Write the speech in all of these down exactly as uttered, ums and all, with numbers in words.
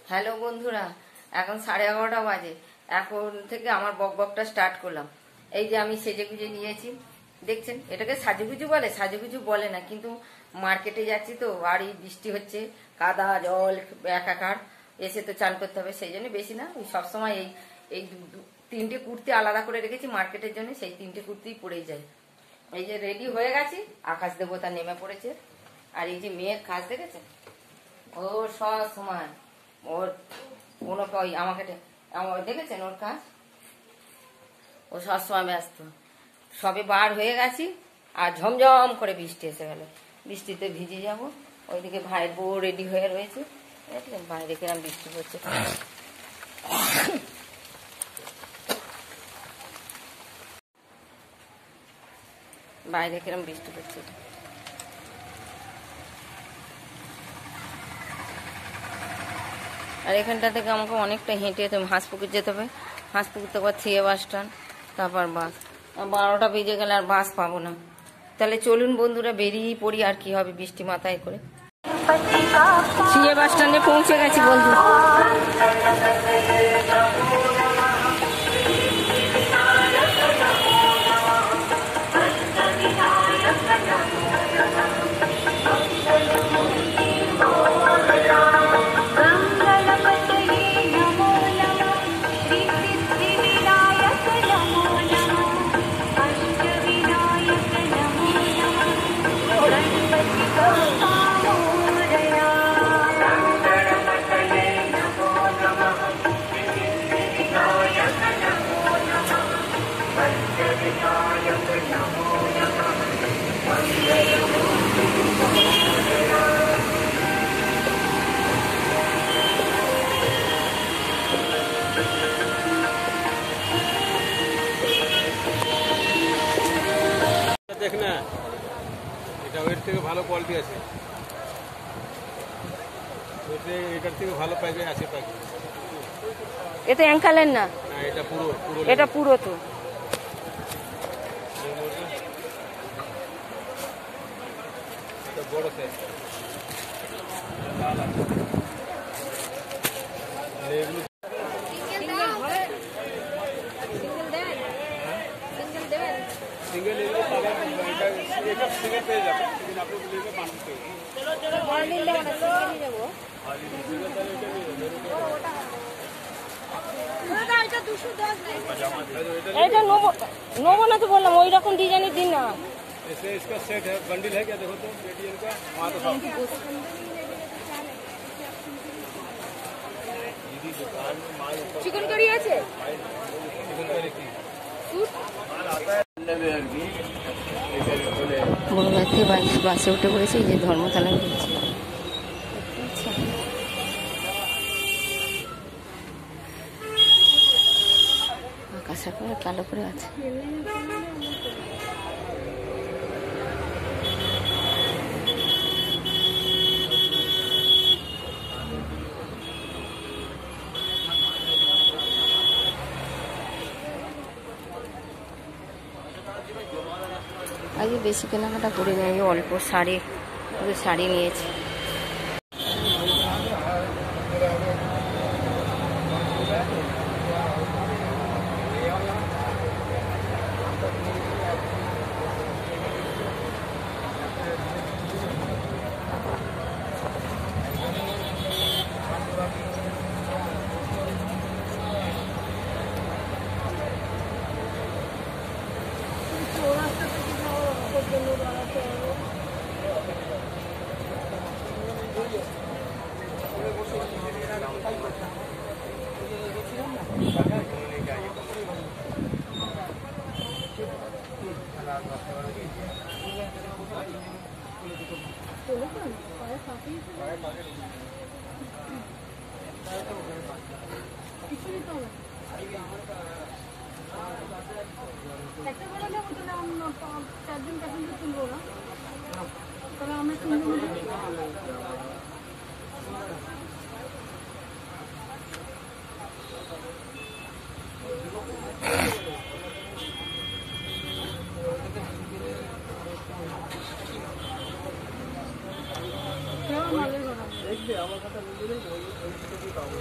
Hello বন্ধুরা, এখন সাড়ে এগারোটা বাজে। এখন থেকে আমার বকবকটা স্টার্ট করলাম। এই যে আমি সেজে গুজে নিয়েছি, দেখছেন। এটাকে সাজুগুজু বলে, সাজুগুজু বলে না, কিন্তু মার্কেটে যাচ্ছি তো, আর এই বৃষ্টি হচ্ছে, কাদা জল একাকার, এসে তো চান করতে হবে, সেই জন্য বেশি না, ওই সবসময় এই এই তিনটে কুর্তি আলাদা করে রেখেছি মার্কেটের জন্য, সেই তিনটে কুর্তিই পরেই যায়। এই যে রেডি হয়ে গেছি, আকাশ দেবতা নেমে পড়েছে। আর এই যে মেয়ের কাজ দেখেছে, ও সব সময় ওর কোনো আমাকে দেখেছেন ওর কাজ, ও সবসময় ব্যস্ত। সবে বার হয়ে গেছি আর ঝমঝম করে বৃষ্টি এসে গেল, বৃষ্টিতে ভিজে যাব। ওইদিকে ভাইয়ের বউ রেডি হয়ে রয়েছে, দেখলেন বাইরে কিরম বৃষ্টি পড়ছে। বাইরে কিরম বৃষ্টি পড়ছে। আর এখানটা থেকে আমাকে অনেকটা হেঁটে যেতে হবে, হাঁসপুকুর যেতে হবে। হাঁসপুকুর থেকে থিয়ে বাস স্ট্যান্ড, তারপর বাস। বারোটা বেজে গেলে আর বাস পাবো না। তাহলে চলুন বন্ধুরা বেরিয়ে পড়ি, আর কি হবে বৃষ্টি মাথায় করে। থিয়ে বাস স্ট্যান্ডে পৌঁছে গেছি বন্ধু। দেখ না, এটা ওর থেকে ভালো কোয়ালিটি আছে, এটার থেকে ভালো পাইবে আছে পাখি। এটা অ্যাঙ্কালের না, এটা পুরো পুরো এটা পুরো তো বড় সাইজ। সিঙ্গেল এগুলো পাবেন, এটা এটা সিঙ্গেল পেয়ে যাবেন, কিন্তু আপনি বললে বান্ডেল পেয়ে এটা নেবো নেবো না তো বললাম, ওই রকম ডিজাইনের দিন না। ऐसे इसका सेट है, बंडल है क्या? देखो तो एटीएम का वहाँ तो दुकान में माल चिकन करी আছে, चिकन करी की माल आता है। বড় থেকে বাসে উঠে পড়েছে, এই যে ধর্মতলা গেছে। আকাশ একেবারে কালো করে আছে। আগে বেশি কেনাকাটা করে নিয়ে অল্প শাড়ি, পুরো শাড়ি নিয়েছি। কলকাতা নিয়ে গেলেই ওই ওই থেকে পাবো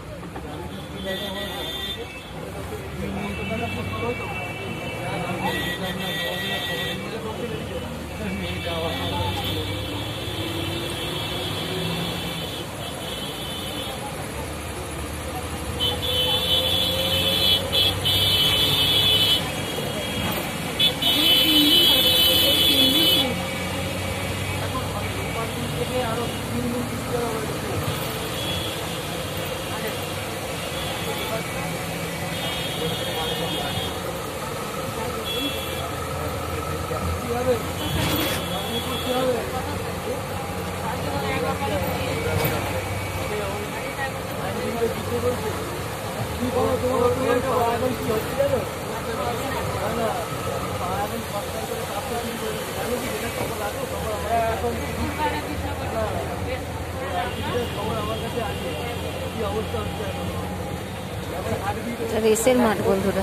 রেসের মাঠ বন্ধুরা।